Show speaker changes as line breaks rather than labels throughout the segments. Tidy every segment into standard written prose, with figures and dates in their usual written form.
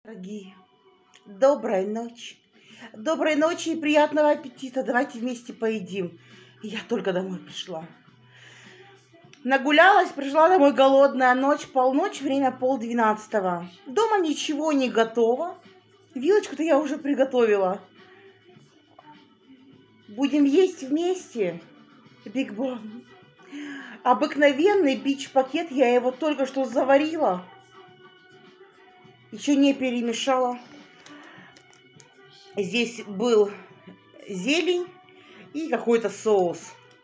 Дорогие, доброй ночи. Доброй ночи и приятного аппетита. Давайте вместе поедим. Я только домой пришла. Нагулялась, пришла домой голодная. Ночь, полночь, время 11:30. Дома ничего не готово. Вилочку-то я уже приготовила. Будем есть вместе. Биг Бон. Обыкновенный бич-пакет. Я его только что заварила. Еще не перемешала. Здесь был зелень и какой-то соус.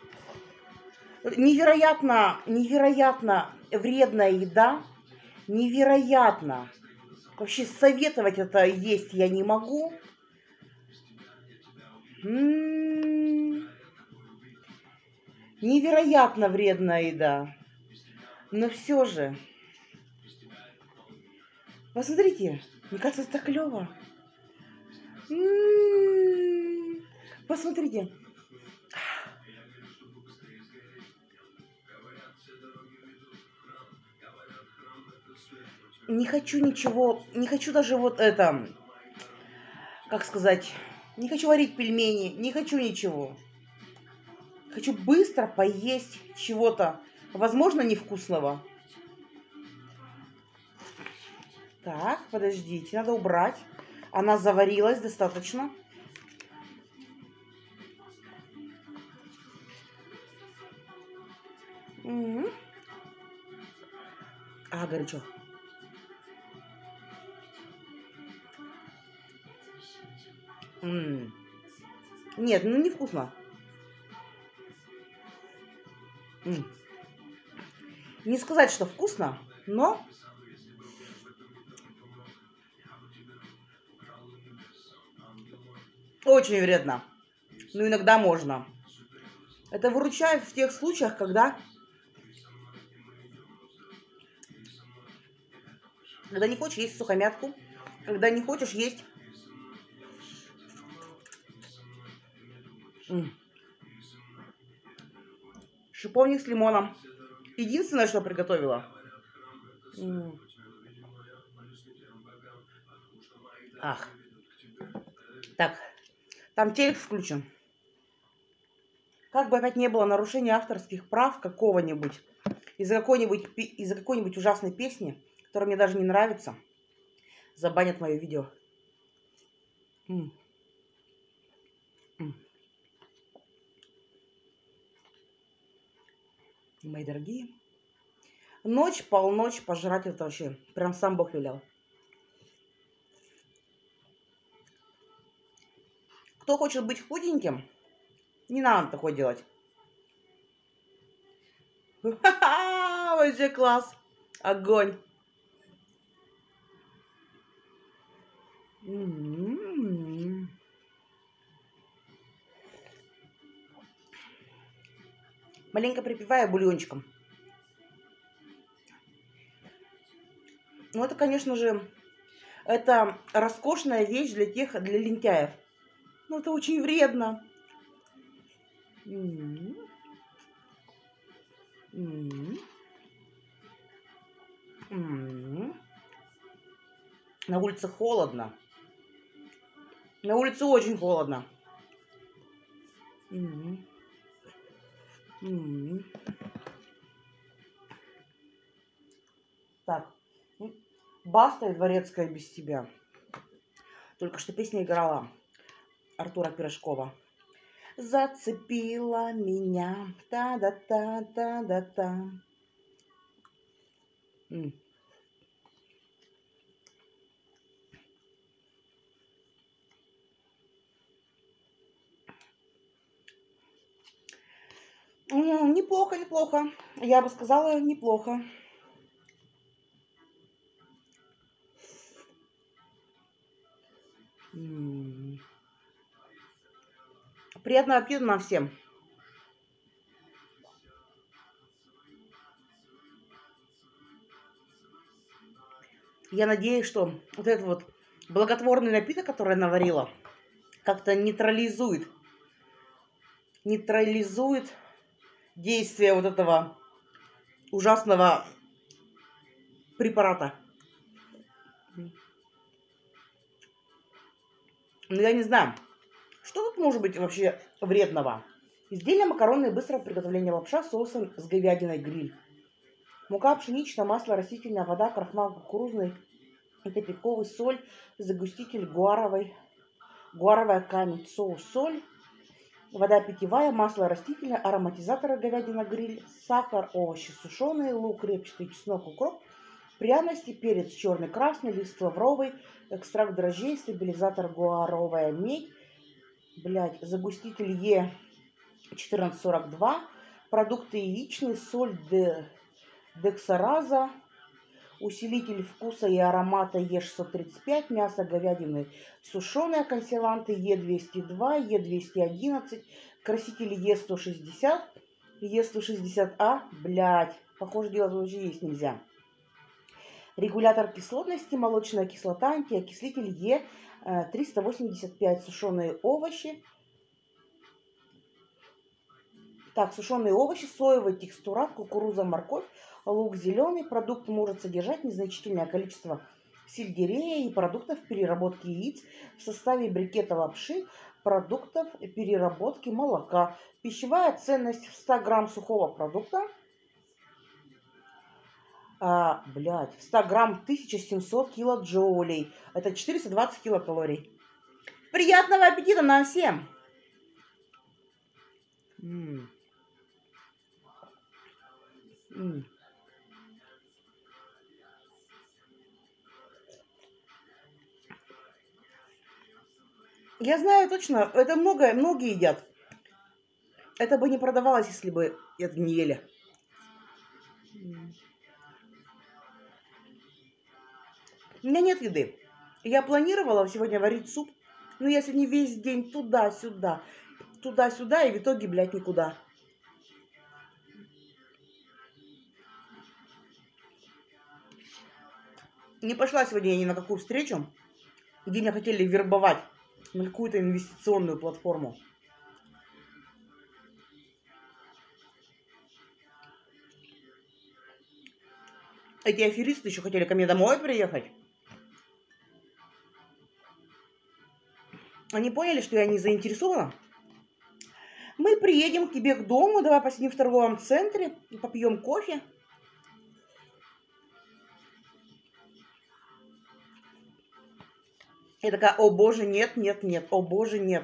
Невероятно вредная еда. Невероятно. Вообще советовать это есть я не могу. Невероятно вредная еда. Но все же. Посмотрите, мне кажется, это клево. Посмотрите. Не хочу ничего, не хочу даже вот это, как сказать, не хочу варить пельмени, не хочу ничего. Хочу быстро поесть чего-то, возможно, невкусного. Так, подождите, надо убрать. Она заварилась достаточно. Горячо. Нет, ну невкусно. Не сказать, что вкусно, но очень вредно. Но иногда можно. Это выручает в тех случаях, когда не хочешь есть сухомятку, когда не хочешь есть шиповник с лимоном. Единственное, что приготовила. Так, там телек включен. Как бы опять не было нарушения авторских прав какого-нибудь, из-за какой-нибудь ужасной песни, которая мне даже не нравится, забанят мое видео. Мои дорогие, ночь, полночь пожрать это вообще. Прям сам Бог велел. Кто хочет быть худеньким, не надо такое делать. Вообще класс. Огонь. Маленько припиваю бульончиком. Ну, это, конечно же, это роскошная вещь для лентяев. Но это очень вредно. На улице холодно. На улице очень холодно. Так. Баста и Дворецкая без тебя. Только что песня играла Артура Пирожкова. Зацепила меня. Та-да-та-та-да-та. Неплохо, неплохо. Я бы сказала, неплохо. Приятного аппетита нам всем. Я надеюсь, что вот этот вот благотворный напиток, который я наварила, как-то нейтрализует действие вот этого ужасного препарата. Но я не знаю, что тут может быть вообще вредного. Изделие макаронное быстрого приготовления лапша с соусом с говядиной гриль. Мука пшеничная, масло растительное, вода, крахмал кукурузный, топиковый, соль, загуститель, гуаровая камень, соус, соль, вода питьевая, масло растительное, ароматизаторы, говядина гриль, сахар, овощи сушеные, лук, репчатый, чеснок, укроп, пряности, перец черный, красный, лист лавровый, экстракт дрожжей, стабилизатор гуаровая медь, загуститель Е1442, продукты яичные, соль дексараза, усилитель вкуса и аромата Е635, мясо говядины сушеное, консерванты Е202, Е211, красители Е160, Е160А, похоже, дело уже есть нельзя. Регулятор кислотности, молочная кислота, антиокислитель Е385, сушеные овощи. Так, сушеные овощи, соевый текстурат, кукуруза, морковь, лук зеленый. Продукт может содержать незначительное количество сельдерея и продуктов переработки яиц в составе брикета лапши, продуктов переработки молока. Пищевая ценность в 100 грамм сухого продукта. В 100 грамм 1700 килоджоулей. Это 420 килокалорий. Приятного аппетита нам всем! Я знаю точно, это многие едят. Это бы не продавалось, если бы это не ели. У меня нет еды. Я планировала сегодня варить суп, но я сегодня весь день туда-сюда, туда-сюда, и в итоге, никуда. Не пошла сегодня я ни на какую встречу, где меня хотели вербовать на какую-то инвестиционную платформу. Эти аферисты еще хотели ко мне домой приехать. Они поняли, что я не заинтересована. Мы приедем к тебе к дому, давай посидим в торговом центре, попьем кофе. Я такая, о боже, нет, нет, нет, о боже, нет.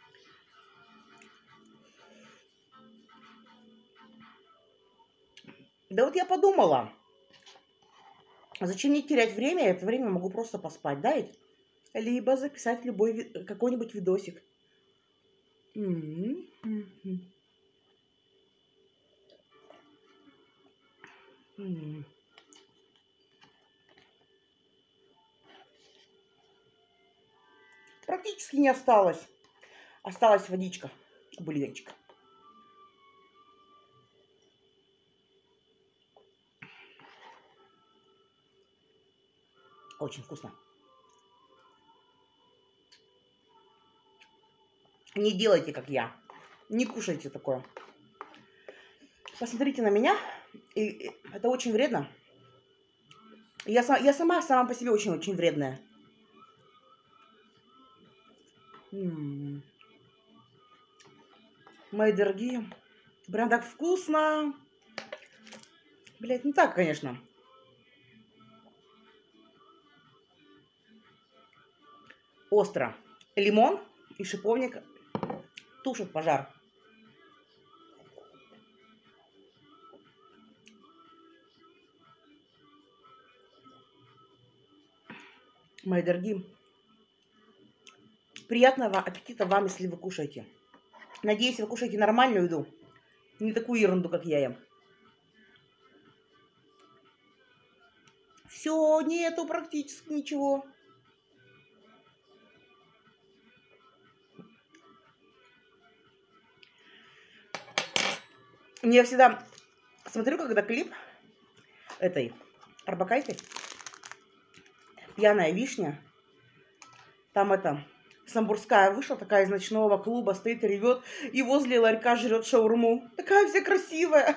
Да вот я подумала, зачем мне терять время, я это время могу просто поспать, да ведь? Либо записать какой-нибудь видосик. Практически не осталось. Осталась водичка, бульончик. Очень вкусно. Не делайте, как я. Не кушайте такое. Посмотрите на меня. И это очень вредно. Я сама по себе очень-очень вредная. Мои дорогие. Прям так вкусно. Не так, конечно. Остро. Лимон и шиповник тушат пожар. Мои дорогие, приятного аппетита вам, если вы кушаете. Надеюсь, вы кушаете нормальную еду, не такую ерунду, как я ем. Все, нету практически ничего. Я всегда смотрю, когда клип этой Орбакайте «Пьяная вишня». Там Самбурская вышла, такая из ночного клуба, стоит, ревет, и возле ларька жрет шаурму. Такая вся красивая.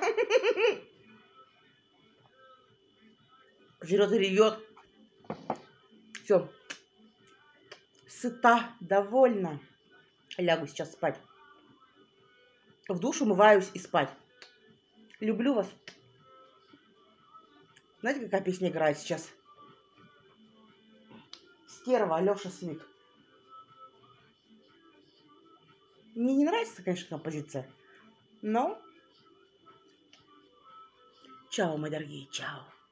Жрет и ревет. Все. сыта, довольна. Лягу сейчас спать. В душ умываюсь и спать. Люблю вас. Знаете, какая песня играет сейчас? Стерва, Алёша Смик. Мне не нравится, конечно, композиция, но... Чао, мои дорогие, чао.